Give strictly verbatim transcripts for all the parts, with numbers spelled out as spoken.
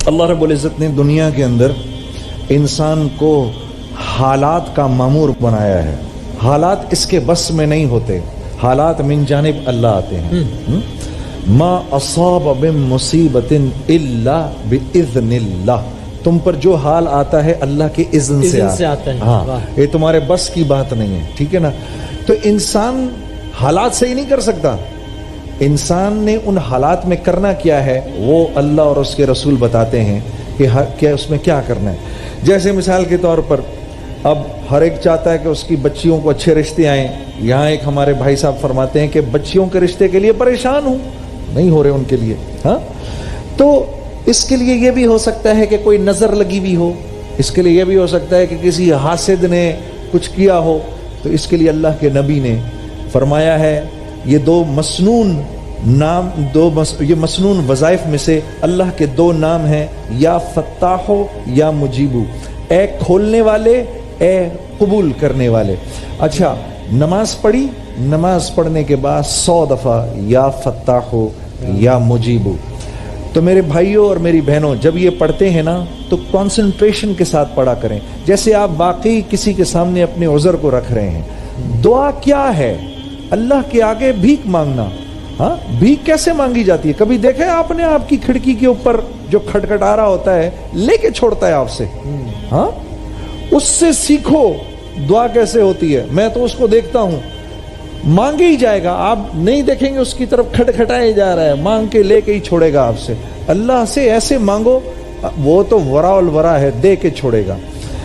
اللہ रब्बुल इज़्ज़त ने दुनिया के अंदर इंसान को हालात का मामूर बनाया है। हालात इसके बस में नहीं होते, हालात मिन जानिब अल्लाह आते हैं। मा असाब बिन मुसीबतिन इल्ला बिइज़्निल्लाह, तुम पर जो हाल आता है अल्लाह के इज़्न से, से आता है। हाँ, ये तुम्हारे बस की बात नहीं है, ठीक है ना। तो इंसान हालात से ही नहीं कर सकता, इंसान ने उन हालात में करना क्या है वो अल्लाह और उसके रसूल बताते हैं कि क्या उसमें क्या करना है। जैसे मिसाल के तौर पर अब हर एक चाहता है कि उसकी बच्चियों को अच्छे रिश्ते आएँ। यहाँ एक हमारे भाई साहब फरमाते हैं कि बच्चियों के रिश्ते के लिए परेशान हूँ, नहीं हो रहे उनके लिए। हाँ, तो इसके लिए ये भी हो सकता है कि कोई नज़र लगी हुई हो, इसके लिए ये भी हो सकता है कि किसी हासिद ने कुछ किया हो। तो इसके लिए अल्लाह के नबी ने फरमाया है ये दो मसनून नाम, दो मस, ये मसनून वज़ाइफ में से अल्लाह के दो नाम हैं, या फत्ताहो या मुजीबू, ए खोलने वाले, ए कबूल करने वाले। अच्छा, नमाज पढ़ी, नमाज पढ़ने के बाद सौ दफ़ा या फत्ताहो या मुजीबू। तो मेरे भाइयों और मेरी बहनों, जब ये पढ़ते हैं ना तो कंसंट्रेशन के साथ पढ़ा करें, जैसे आप वाकई किसी के सामने अपने उज़र को रख रहे हैं। दुआ क्या है? अल्लाह के आगे भीख मांगना। हाँ, भीख कैसे मांगी जाती है? कभी देखे आपने आपकी खिड़की के ऊपर जो खटखटा रहा होता है लेके छोड़ता है आपसे? हाँ, उससे सीखो दुआ कैसे होती है। मैं तो उसको देखता हूं, मांगे ही जाएगा, आप नहीं देखेंगे उसकी तरफ खटखटाए जा रहा है, मांग के लेके ही छोड़ेगा आपसे। अल्लाह से ऐसे मांगो, वो तो वराउल वरा है, दे के छोड़ेगा।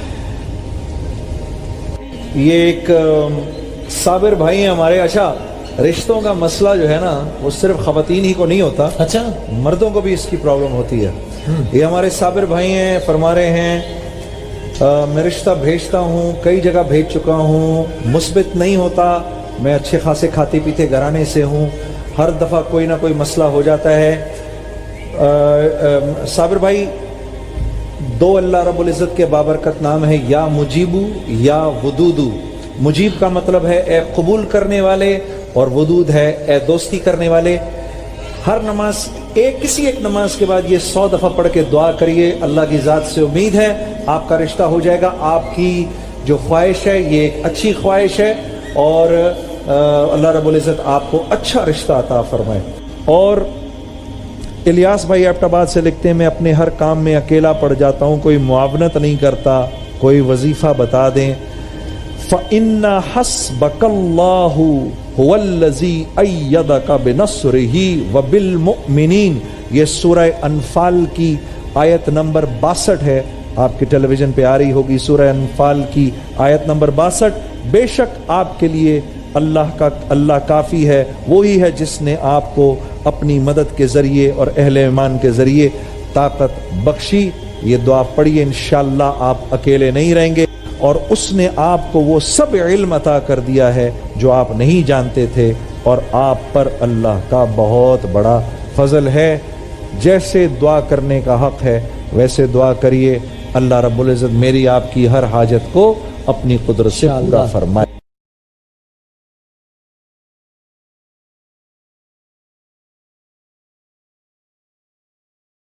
ये एक साबिर भाई हैं हमारे। अच्छा, रिश्तों का मसला जो है ना वो सिर्फ खवातीन ही को नहीं होता, अच्छा मर्दों को भी इसकी प्रॉब्लम होती है। ये हमारे साबिर भाई हैं, फरमा रहे हैं आ, मैं रिश्ता भेजता हूँ, कई जगह भेज चुका हूँ, मुस्बित नहीं होता। मैं अच्छे खासे खाते पीते घराने से हूँ, हर दफ़ा कोई ना कोई मसला हो जाता है। आ, आ, साबिर भाई, दो अल्लाह रब्बुल इज़्ज़त के बाबरकत नाम है, या मुजीबू या वदूदू। मुजीब का मतलब है ए कबूल करने वाले, और वदूद है ए दोस्ती करने वाले। हर नमाज, एक किसी एक नमाज के बाद ये सौ दफ़ा पढ़ के दुआ करिए। अल्लाह की ज़ात से उम्मीद है आपका रिश्ता हो जाएगा। आपकी जो ख्वाहिश है ये एक अच्छी ख्वाहिश है, और अल्लाह रब्बुल इज़्ज़त आपको अच्छा रिश्ता अता फरमाए। और इलियास भाई एबटाबाद से लिखते हैं, मैं अपने हर काम में अकेला पड़ जाता हूँ, कोई मुआवनत नहीं करता, कोई वजीफ़ा बता दें। फ़इन्ना हस्बकल्लाहु हुवल्लज़ी अय्यदका बिनस्रिही व बिलमुमिनीन। ये सूरह अनफाल की आयत नंबर बासठ है, आपके टेलीविजन पे आ रही होगी। सूरह अनफाल की आयत नंबर बासठ। बेशक आपके लिए अल्लाह का अल्लाह काफ़ी है, वही है जिसने आपको अपनी मदद के ज़रिए और अहले ईमान के ज़रिए ताकत बख्शी। ये दुआ पढ़िए, इंशाअल्लाह आप अकेले नहीं रहेंगे, और उसने आपको वो सब इल्म अता कर दिया है जो आप नहीं जानते थे, और आप पर अल्लाह का बहुत बड़ा फजल है। जैसे दुआ करने का हक है वैसे दुआ करिए। अल्लाह रब्बुल इज़्ज़त मेरी आपकी हर हाजत को अपनी कुदरत से पूरा फरमाए।